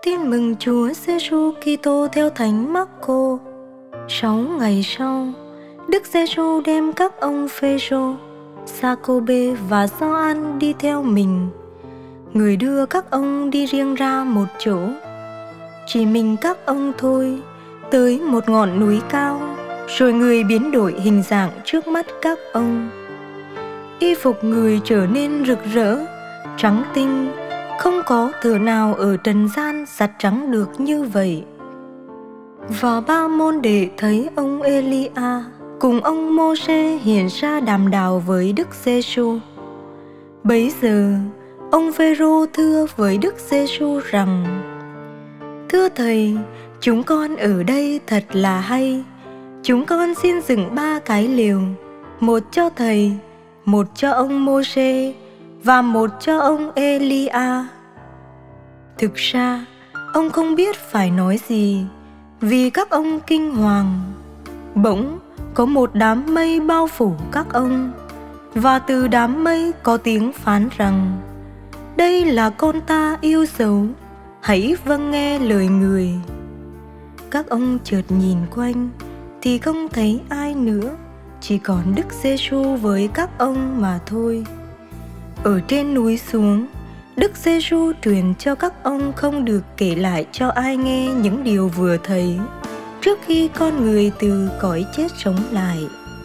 Tin mừng Chúa Giêsu Kitô theo Thánh Marco. 6 ngày sau, Đức Giêsu đem các ông Phêrô, Giacôbê và Gioan đi theo mình. Người đưa các ông đi riêng ra một chỗ, chỉ mình các ông thôi, tới một ngọn núi cao. Rồi người biến đổi hình dạng trước mắt các ông. Y phục người trở nên rực rỡ, trắng tinh, không có thở nào ở trần gian giặt trắng được như vậy. Và ba môn đệ thấy ông Elia cùng ông Mô-sê hiện ra đàm đạo với Đức Giêsu. Bấy giờ ông Phêrô thưa với Đức Giêsu rằng: Thưa Thầy, chúng con ở đây thật là hay. Chúng con xin dựng 3 cái lều, một cho Thầy, một cho ông Mô-sê và một cho ông Elia. Thực ra, ông không biết phải nói gì, vì các ông kinh hoàng. Bỗng có một đám mây bao phủ các ông, và từ đám mây có tiếng phán rằng: Đây là con ta yêu dấu, hãy vâng nghe lời người. Các ông chợt nhìn quanh thì không thấy ai nữa, chỉ còn Đức Giêsu với các ông mà thôi. Ở trên núi xuống, Đức Giêsu truyền cho các ông không được kể lại cho ai nghe những điều vừa thấy, trước khi con người từ cõi chết sống lại.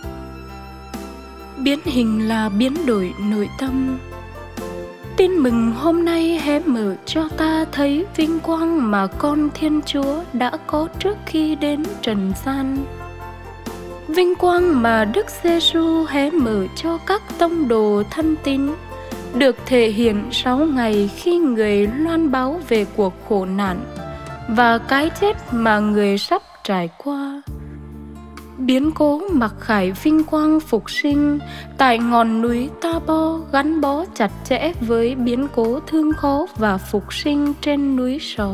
Biến hình là biến đổi nội tâm. Tin mừng hôm nay hé mở cho ta thấy vinh quang mà con Thiên Chúa đã có trước khi đến trần gian. Vinh quang mà Đức Giêsu hé mở cho các tông đồ thân tín được thể hiện 6 ngày khi người loan báo về cuộc khổ nạn và cái chết mà người sắp trải qua. Biến cố mặc khải vinh quang phục sinh tại ngọn núi Ta-bo gắn bó chặt chẽ với biến cố thương khó và phục sinh trên núi Sọ.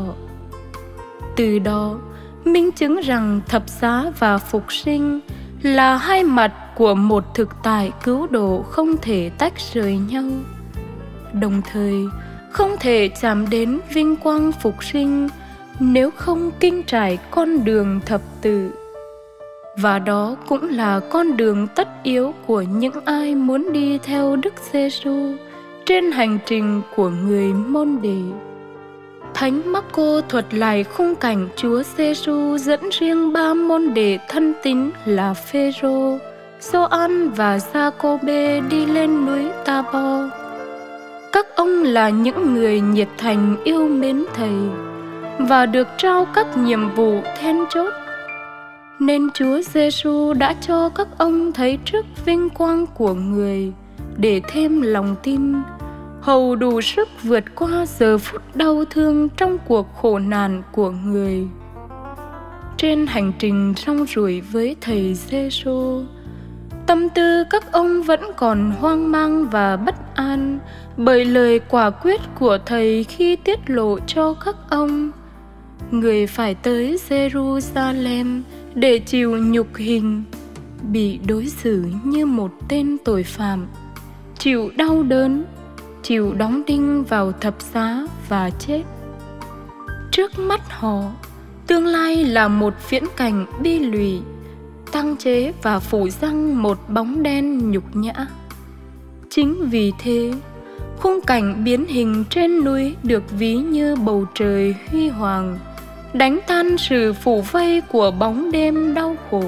Từ đó, minh chứng rằng thập giá và phục sinh là hai mặt của một thực tại cứu độ không thể tách rời nhau. Đồng thời, không thể chạm đến vinh quang phục sinh nếu không kinh trải con đường thập tự. Và đó cũng là con đường tất yếu của những ai muốn đi theo Đức Giêsu trên hành trình của người môn đệ. Thánh Marco thuật lại khung cảnh Chúa Giêsu dẫn riêng 3 môn đệ thân tín là Phêrô, Gioan và Giacôbê đi lên núi Ta-bo. Các ông là những người nhiệt thành yêu mến Thầy và được trao các nhiệm vụ then chốt, nên Chúa Giêsu đã cho các ông thấy trước vinh quang của người để thêm lòng tin, hầu đủ sức vượt qua giờ phút đau thương trong cuộc khổ nạn của người. Trên hành trình rong ruổi với Thầy Giêsu, tâm tư các ông vẫn còn hoang mang và bất an bởi lời quả quyết của Thầy khi tiết lộ cho các ông: người phải tới Jerusalem để chịu nhục hình, bị đối xử như một tên tội phạm, chịu đau đớn, chịu đóng đinh vào thập giá và chết. Trước mắt họ, tương lai là một viễn cảnh bi lụy, tăng chế và phủ răng một bóng đen nhục nhã. Chính vì thế, khung cảnh biến hình trên núi được ví như bầu trời huy hoàng, đánh tan sự phủ vây của bóng đêm đau khổ.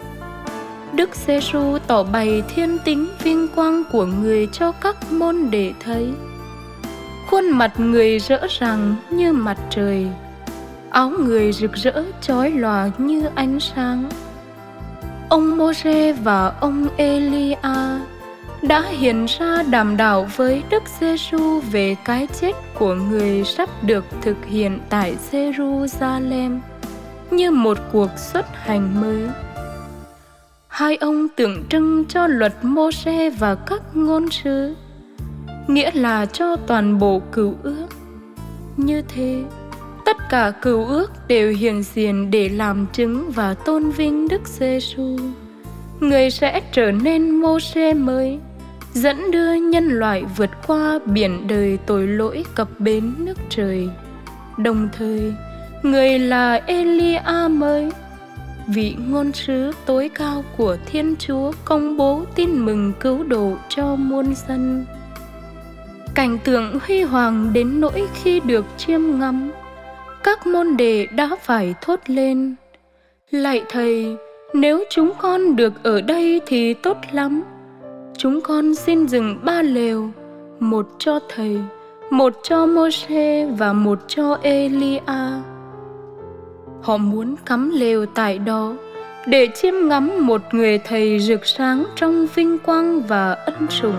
Đức Giêsu tỏ bày thiên tính vinh quang của người cho các môn đệ thấy. Khuôn mặt người rỡ ràng như mặt trời, áo người rực rỡ chói lòa như ánh sáng. Ông Mô-sê và ông Elia đã hiện ra đàm đạo với Đức Giêsu về cái chết của người sắp được thực hiện tại Jerusalem như một cuộc xuất hành mới. Hai ông tượng trưng cho luật Mô-sê và các ngôn sứ, nghĩa là cho toàn bộ cựu ước. Như thế, tất cả cựu ước đều hiện diện để làm chứng và tôn vinh Đức Giêsu. Người sẽ trở nên Mô-sê mới, dẫn đưa nhân loại vượt qua biển đời tội lỗi cập bến nước trời. Đồng thời, người là Elia mới, vị ngôn sứ tối cao của Thiên Chúa, công bố tin mừng cứu độ cho muôn dân. Cảnh tượng huy hoàng đến nỗi khi được chiêm ngắm, các môn đệ đã phải thốt lên: Lạy Thầy, nếu chúng con được ở đây thì tốt lắm. Chúng con xin dựng 3 lều, một cho Thầy, một cho Mô-sê và một cho Elia. Họ muốn cắm lều tại đó để chiêm ngắm một người Thầy rực sáng trong vinh quang và ân sủng.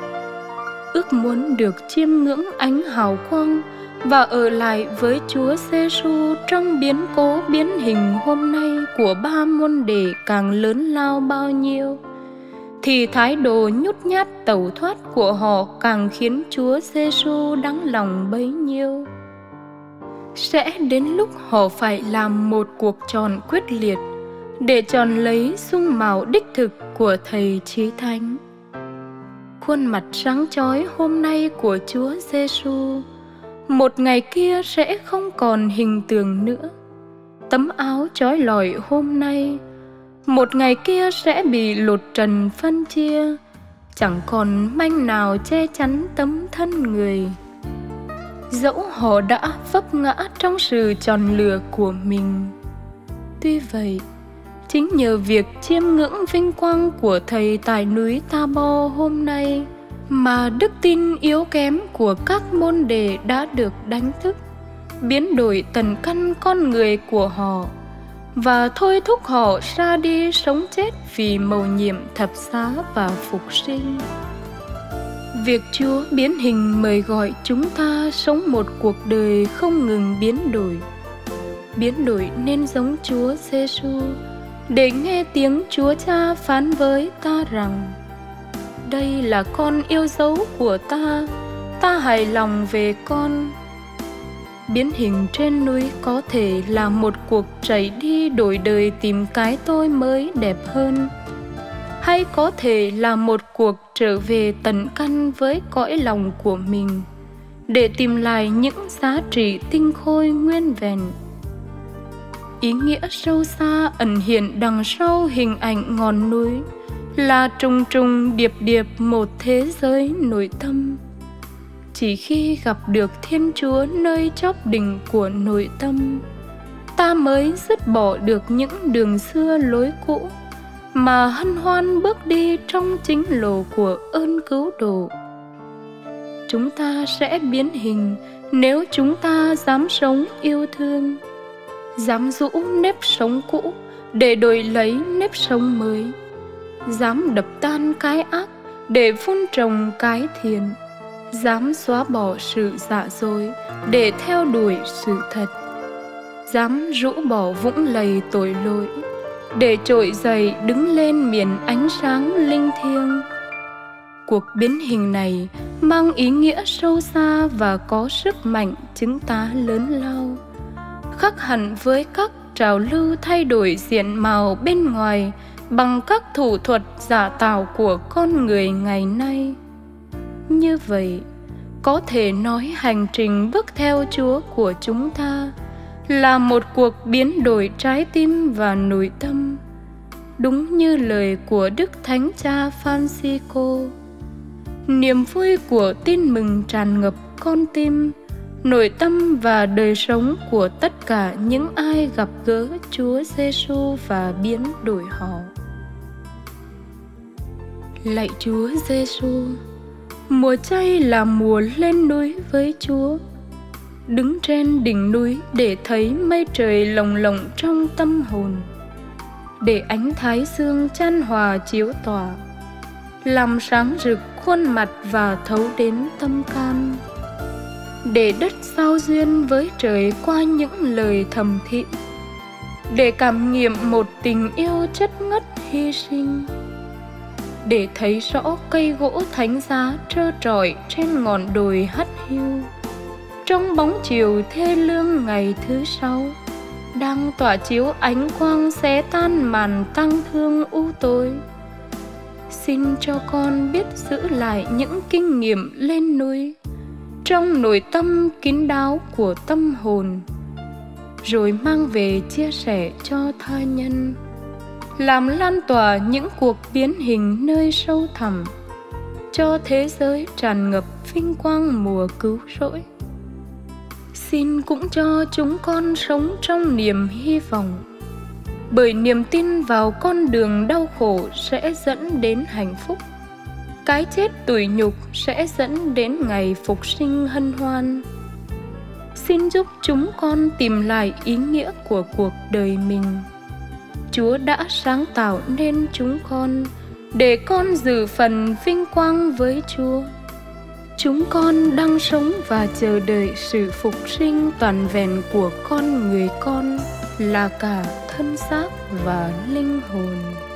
Ước muốn được chiêm ngưỡng ánh hào quang và ở lại với Chúa Giêsu trong biến cố biến hình hôm nay của 3 môn đệ càng lớn lao bao nhiêu, thì thái độ nhút nhát tẩu thoát của họ càng khiến Chúa Giêsu đắng lòng bấy nhiêu. Sẽ đến lúc họ phải làm một cuộc chọn quyết liệt để chọn lấy dung mạo đích thực của Thầy Chí Thánh. Khuôn mặt sáng chói hôm nay của Chúa Giêsu một ngày kia sẽ không còn hình tượng nữa. Tấm áo chói lọi hôm nay một ngày kia sẽ bị lột trần phân chia, chẳng còn manh nào che chắn tấm thân người. Dẫu họ đã vấp ngã trong sự chọn lựa của mình, tuy vậy, chính nhờ việc chiêm ngưỡng vinh quang của Thầy tại núi Ta-bo hôm nay mà đức tin yếu kém của các môn đệ đã được đánh thức, biến đổi tận căn con người của họ và thôi thúc họ ra đi sống chết vì mầu nhiệm thập giá và phục sinh. Việc Chúa biến hình mời gọi chúng ta sống một cuộc đời không ngừng biến đổi nên giống Chúa Giêsu, để nghe tiếng Chúa Cha phán với ta rằng: Đây là con yêu dấu của ta hài lòng về con. Biến hình trên núi có thể là một cuộc chạy đi đổi đời tìm cái tôi mới đẹp hơn, hay có thể là một cuộc trở về tận căn với cõi lòng của mình để tìm lại những giá trị tinh khôi nguyên vẹn. Ý nghĩa sâu xa ẩn hiện đằng sau hình ảnh ngọn núi là trùng trùng điệp điệp một thế giới nội tâm. Chỉ khi gặp được Thiên Chúa nơi chóp đỉnh của nội tâm, ta mới dứt bỏ được những đường xưa lối cũ mà hân hoan bước đi trong chính lộ của ơn cứu độ. Chúng ta sẽ biến hình nếu chúng ta dám sống yêu thương, dám rũ nếp sống cũ để đổi lấy nếp sống mới, dám đập tan cái ác để vun trồng cái thiện, dám xóa bỏ sự giả dối để theo đuổi sự thật, dám rũ bỏ vũng lầy tội lỗi để trỗi dậy đứng lên miền ánh sáng linh thiêng. Cuộc biến hình này mang ý nghĩa sâu xa và có sức mạnh chứng tá lớn lao, khác hẳn với các trào lưu thay đổi diện mạo bên ngoài bằng các thủ thuật giả tạo của con người ngày nay. Như vậy, có thể nói hành trình bước theo Chúa của chúng ta là một cuộc biến đổi trái tim và nội tâm, đúng như lời của Đức Thánh Cha Francisco. Niềm vui của tin mừng tràn ngập con tim, nội tâm và đời sống của tất cả những ai gặp gỡ Chúa Giêsu và biến đổi họ. Lạy Chúa Giêsu, mùa chay là mùa lên núi với Chúa. Đứng trên đỉnh núi để thấy mây trời lồng lộng trong tâm hồn, để ánh thái dương chan hòa chiếu tỏa, làm sáng rực khuôn mặt và thấu đến tâm can, để đất giao duyên với trời qua những lời thầm thị, để cảm nghiệm một tình yêu chất ngất hy sinh, để thấy rõ cây gỗ thánh giá trơ trọi trên ngọn đồi hắt hiu, trong bóng chiều thê lương ngày thứ 6, đang tỏa chiếu ánh quang xé tan màn tang thương u tối. Xin cho con biết giữ lại những kinh nghiệm lên núi, trong nội tâm kín đáo của tâm hồn, rồi mang về chia sẻ cho tha nhân, làm lan tỏa những cuộc biến hình nơi sâu thẳm, cho thế giới tràn ngập vinh quang mùa cứu rỗi. Xin cũng cho chúng con sống trong niềm hy vọng, bởi niềm tin vào con đường đau khổ sẽ dẫn đến hạnh phúc, cái chết tủi nhục sẽ dẫn đến ngày phục sinh hân hoan. Xin giúp chúng con tìm lại ý nghĩa của cuộc đời mình. Chúa đã sáng tạo nên chúng con để con dự phần vinh quang với Chúa. Chúng con đang sống và chờ đợi sự phục sinh toàn vẹn của con người con, là cả thân xác và linh hồn.